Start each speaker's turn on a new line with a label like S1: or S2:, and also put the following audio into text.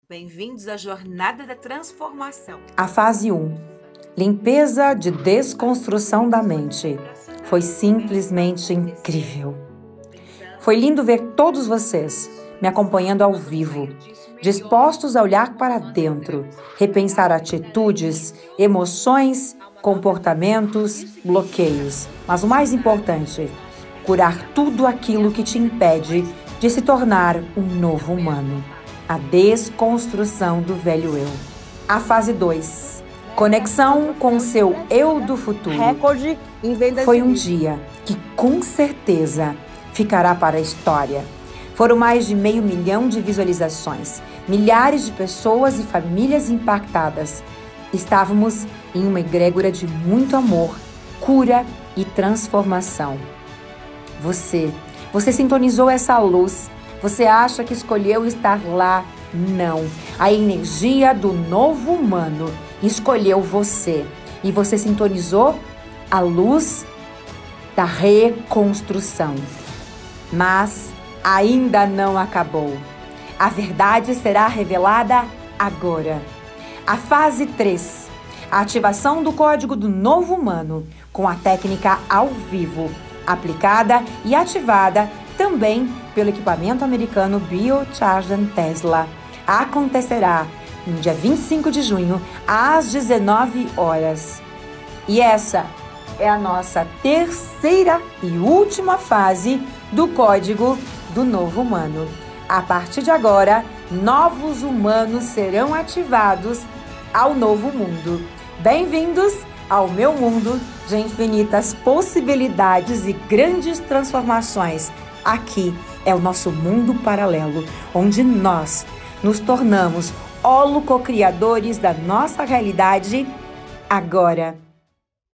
S1: Bem-vindos à jornada da transformação.
S2: A fase 1. Limpeza de desconstrução da mente. Foi simplesmente incrível. Foi lindo ver todos vocês me acompanhando ao vivo, dispostos a olhar para dentro, repensar atitudes, emoções, comportamentos, bloqueios. Mas o mais importante, curar tudo aquilo que te impede de se tornar um novo humano. A desconstrução do velho eu. A fase 2. Conexão com seu eu do futuro.
S3: Recorde em vendas.
S2: Foi um dia que com certeza ficará para a história. Foram mais de 500 mil de visualizações, milhares de pessoas e famílias impactadas. Estávamos em uma egrégora de muito amor, cura e transformação. Você sintonizou essa luz. Você acha que escolheu estar lá? Não. A energia do novo humano escolheu você. E você sintonizou a luz da reconstrução. Mas ainda não acabou. A verdade será revelada agora. A fase 3. A ativação do código do novo humano com a técnica ao vivo, aplicada e ativada também pelo equipamento americano Biocharging Tesla. Acontecerá no dia 25 de junho, às 19 horas. E essa é a nossa terceira e última fase do Código do Novo Humano. A partir de agora, novos humanos serão ativados ao novo mundo. Bem-vindos ao meu mundo de infinitas possibilidades e grandes transformações. Aqui é o nosso mundo paralelo, onde nós nos tornamos holococriadores da nossa realidade agora.